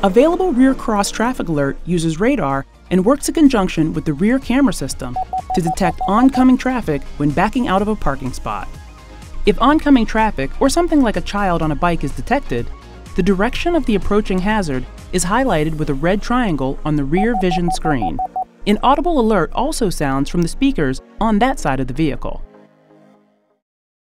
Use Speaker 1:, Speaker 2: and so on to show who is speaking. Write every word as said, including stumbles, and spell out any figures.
Speaker 1: Available rear cross traffic alert uses radar and works in conjunction with the rear camera system to detect oncoming traffic when backing out of a parking spot. If oncoming traffic or something like a child on a bike is detected, the direction of the approaching hazard is highlighted with a red triangle on the rear vision screen. An audible alert also sounds from the speakers on that side of the vehicle.